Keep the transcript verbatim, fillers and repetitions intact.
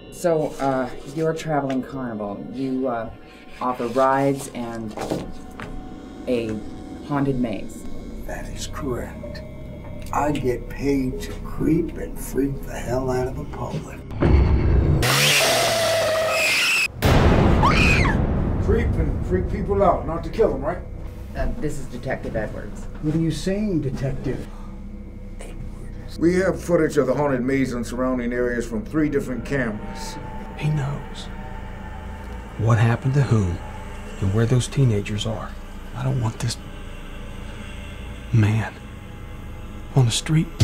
So, uh, you're a traveling carnival. You, uh, offer rides and a haunted maze. That is correct. I get paid to creep and freak the hell out of the public. Creep and freak people out, not to kill them, right? Uh, this is Detective Edwards. What are you saying, Detective? We have footage of the haunted maze and surrounding areas from three different cameras. He knows what happened to whom and where those teenagers are. I don't want this man on the street.